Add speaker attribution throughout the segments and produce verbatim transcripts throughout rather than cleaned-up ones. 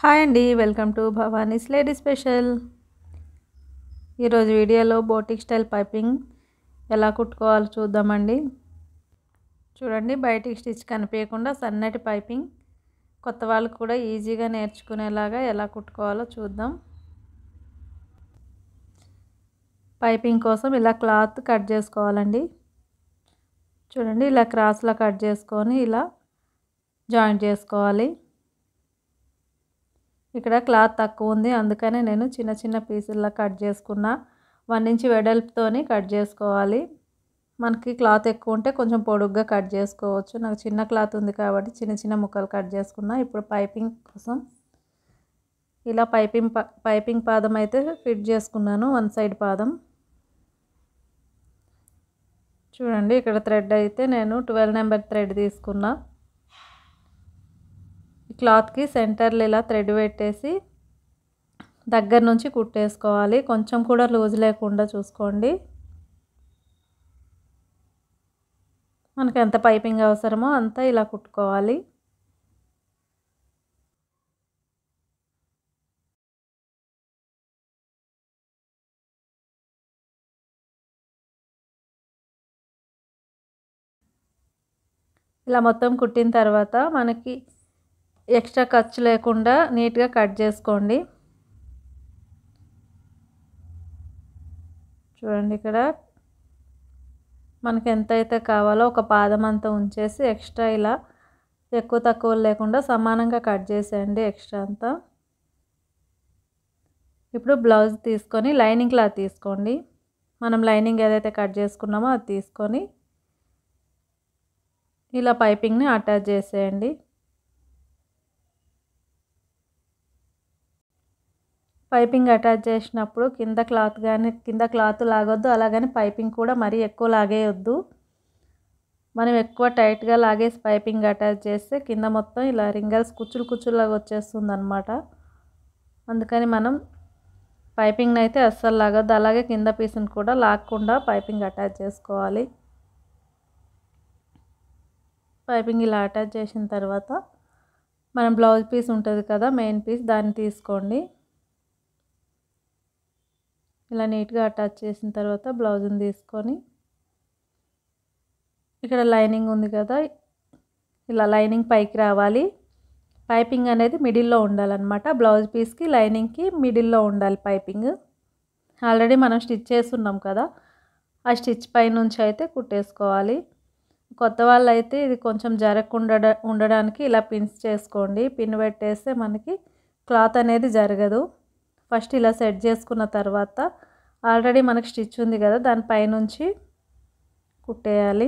Speaker 1: Hi అండి, welcome to Bhavani's lady special. ఈరోజు వీడియోలో బోటిక్ స్టైల్ పైపింగ్ ఎలా కుట్టుకోవాలో చూద్దామండి. చూడండి, బయటికి స్టిచ్ కనిపించకుండా సన్నటి పైపింగ్ కొత్త వాళ్ళకు కూడా ఈజీగా నేర్చుకునేలాగా ఎలా కుట్టుకోవాలో చూద్దాం. పైపింగ్ కోసం ఇలా క్లాత్ కట్ చేసుకోవాలండి. చూడండి, ఇలా క్రాస్లో కట్ చేసుకొని ఇలా జాయింట్ చేసుకోవాలి. ఇక్కడ క్లాత్ తక్కువ ఉంది, అందుకనే నేను చిన్న చిన్న పీసుల్లా కట్ చేసుకున్న. వన్ ఇంచ్ వెడల్పుతోని కట్ చేసుకోవాలి. మనకి క్లాత్ ఎక్కువ ఉంటే కొంచెం పొడుగ్గా కట్ చేసుకోవచ్చు. నాకు చిన్న క్లాత్ ఉంది కాబట్టి చిన్న చిన్న ముక్కలు కట్ చేసుకున్నా. ఇప్పుడు పైపింగ్ కోసం ఇలా పైపింగ్ పైపింగ్ పాదం అయితే ఫిట్ చేసుకున్నాను, వన్ సైడ్ పాదం. చూడండి, ఇక్కడ థ్రెడ్ అయితే నేను ట్వెల్వ్ నెంబర్ థ్రెడ్ తీసుకున్నా. క్లాత్కి సెంటర్లో ఇలా థ్రెడ్ పెట్టేసి దగ్గర నుంచి కుట్టేసుకోవాలి. కొంచెం కూడా లూజ్ లేకుండా చూసుకోండి. మనకు ఎంత పైపింగ్ అవసరమో అంతా ఇలా కుట్టుకోవాలి. ఇలా మొత్తం కుట్టిన తర్వాత మనకి ఎక్స్ట్రా ఖర్చు లేకుండా నీట్గా కట్ చేసుకోండి. చూడండి, ఇక్కడ మనకి ఎంత అయితే కావాలో ఒక పాదం అంతా ఉంచేసి ఎక్స్ట్రా ఇలా ఎక్కువ తక్కువ లేకుండా సమానంగా కట్ చేసేయండి ఎక్స్ట్రా అంతా. ఇప్పుడు బ్లౌజ్ తీసుకొని లైనింగ్ క్లాత్ తీసుకోండి. మనం లైనింగ్ ఏదైతే కట్ చేసుకున్నామో అది తీసుకొని ఇలా పైపింగ్ని అటాచ్ చేసేయండి. పైపింగ్ అటాచ్ చేసినప్పుడు కింద క్లాత్ కానీ కింద క్లాత్ లాగొద్దు, అలాగని పైపింగ్ కూడా మరీ ఎక్కువ లాగేయొద్దు. మనం ఎక్కువ టైట్గా లాగేసి పైపింగ్ అటాచ్ చేస్తే కింద మొత్తం ఇలా రింగల్స్ కుచ్చులు కుచ్చులాగా వచ్చేస్తుంది అనమాట. అందుకని మనం పైపింగ్ని అయితే అస్సలు లాగొద్దు. అలాగే కింద పీస్ని కూడా లాగకుండా పైపింగ్ అటాచ్ చేసుకోవాలి. పైపింగ్ ఇలా అటాచ్ చేసిన తర్వాత మనం బ్లౌజ్ పీస్ ఉంటుంది కదా, మెయిన్ పీస్, దాన్ని తీసుకోండి. ఇలా నీట్గా అటాచ్ చేసిన తర్వాత బ్లౌజ్ని తీసుకొని ఇక్కడ లైనింగ్ ఉంది కదా, ఇలా లైనింగ్ పైకి రావాలి. పైపింగ్ అనేది మిడిల్లో ఉండాలన్నమాట. బ్లౌజ్ పీస్కి లైనింగ్కి మిడిల్లో ఉండాలి పైపింగ్. ఆల్రెడీ మనం స్టిచ్ చేస్తున్నాం కదా, ఆ స్టిచ్ పై నుంచి అయితే కుట్టేసుకోవాలి. కొత్త వాళ్ళు అయితే ఇది కొంచెం జరగకుండా ఉండడానికి ఇలా పిన్స్ చేసుకోండి. పిన్ పెట్టేస్తే మనకి క్లాత్ అనేది జరగదు. ఫస్ట్ ఇలా సెట్ చేసుకున్న తర్వాత ఆల్రెడీ మనకి స్టిచ్ ఉంది కదా, దానిపైనుంచి కుట్టేయాలి.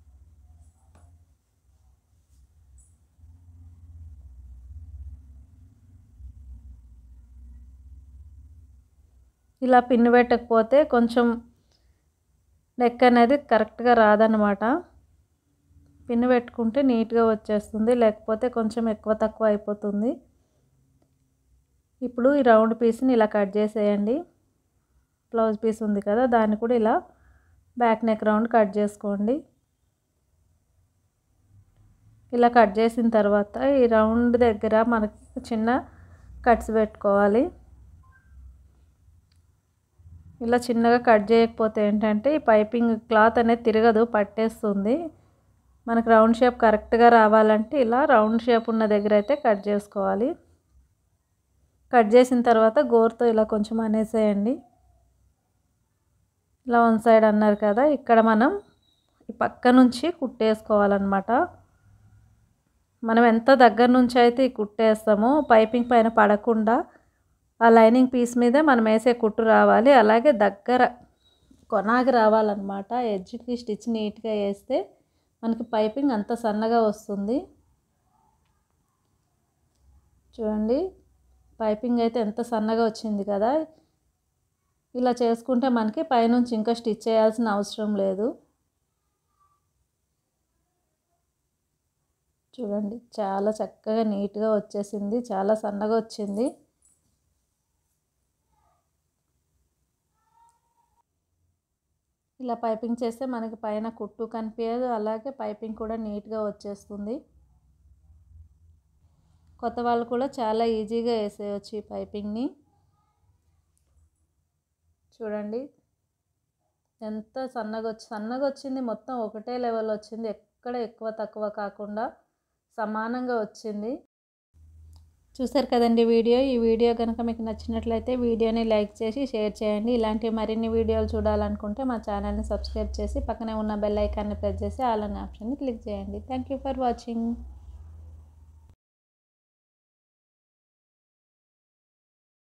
Speaker 1: ఇలా పిన్ పెట్టకపోతే కొంచెం నెక్ అనేది కరెక్ట్గా రాదన్నమాట. పిన్ పెట్టుకుంటే నీట్గా వచ్చేస్తుంది, లేకపోతే కొంచెం ఎక్కువ తక్కువ అయిపోతుంది. ఇప్పుడు ఈ రౌండ్ పీస్ని ఇలా కట్ చేసేయండి. బ్లౌజ్ పీస్ ఉంది కదా, దాన్ని కూడా ఇలా బ్యాక్ నెక్ రౌండ్ కట్ చేసుకోండి. ఇలా కట్ చేసిన తర్వాత ఈ రౌండ్ దగ్గర మనకి చిన్న కట్స్ పెట్టుకోవాలి. ఇలా చిన్నగా కట్ చేయకపోతే ఏంటంటే ఈ పైపింగ్ క్లాత్ అనేది తిరగదు, పట్టేస్తుంది. మనకు రౌండ్ షేప్ కరెక్ట్గా రావాలంటే ఇలా రౌండ్ షేప్ ఉన్న దగ్గర అయితే కట్ చేసుకోవాలి. కట్ చేసిన తర్వాత గోరుతో ఇలా కొంచెం అనేసేయండి. ఇలా వన్ సైడ్ అన్నారు కదా, ఇక్కడ మనం ఈ పక్క నుంచి కుట్టేసుకోవాలన్నమాట. మనం ఎంత దగ్గర నుంచి అయితే ఈ కుట్టేస్తామో పైపింగ్ పైన పడకుండా ఆ లైనింగ్ పీస్ మీదే మనం వేసే కుట్టు రావాలి. అలాగే దగ్గర కొనాగి రావాలన్నమాట. ఎడ్జ్కి స్టిచ్ నీట్గా వేస్తే మనకి పైపింగ్ అంత సన్నగా వస్తుంది. చూడండి, పైపింగ్ అయితే ఎంత సన్నగా వచ్చింది కదా. ఇలా చేసుకుంటే మనకి పైనుంచి ఇంకా స్టిచ్ చేయాల్సిన అవసరం లేదు. చూడండి, చాలా చక్కగా నీట్గా వచ్చేసింది, చాలా సన్నగా వచ్చింది. ఇలా పైపింగ్ చేస్తే మనకి పైన కుట్టు కనిపించదు, అలాగే పైపింగ్ కూడా నీట్గా వచ్చేస్తుంది. కొత్త వాళ్ళు కూడా చాలా ఈజీగా వేసేయచ్చు ఈ పైపింగ్ని. చూడండి ఎంత సన్నగా వచ్చి సన్నగా వచ్చింది, మొత్తం ఒకటే లెవెల్ వచ్చింది, ఎక్కడ ఎక్కువ తక్కువ కాకుండా సమానంగా వచ్చింది. చూసారు కదండి వీడియో. ఈ వీడియో కనుక మీకు నచ్చినట్లయితే వీడియోని లైక్ చేసి షేర్ చేయండి. ఇలాంటి మరిన్ని వీడియోలు చూడాలనుకుంటే మా ఛానల్ని సబ్స్క్రైబ్ చేసి పక్కనే ఉన్న బెల్ ఐకాన్ని ప్రెస్ చేసి ఆల్ అనే ఆప్షన్ని క్లిక్ చేయండి. Thank you for watching.